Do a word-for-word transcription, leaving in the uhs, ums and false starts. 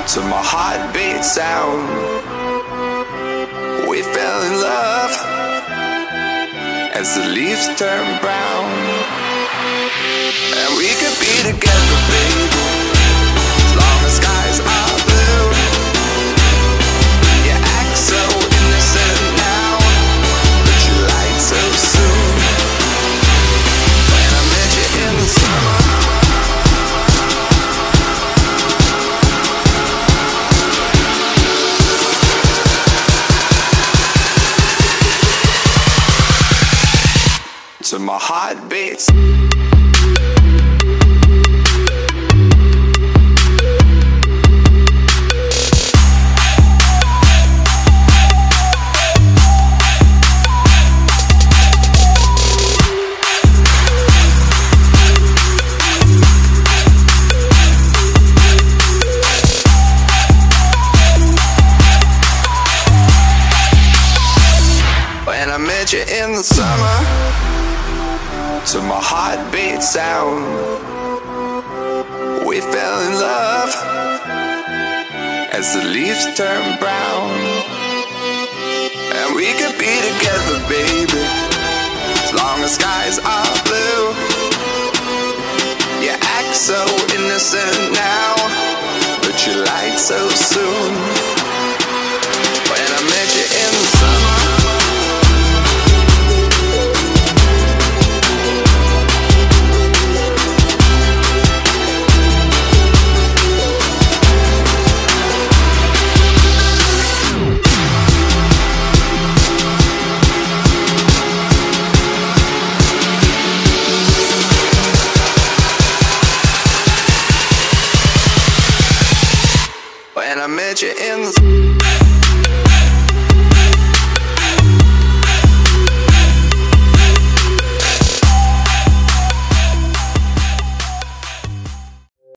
to my heartbeat sound. We fell in love as the leaves turn brown. And we could be together, baby, as long as skies are blue. You act so innocent now, but you lied so soon. When I met you in the summer, to my heartbeats. When I met you in the summer, to my heartbeat sound, we fell in love as the leaves turn brown. And we could be together, baby, as long as skies are blue. You act so innocent now, but you lied so soon.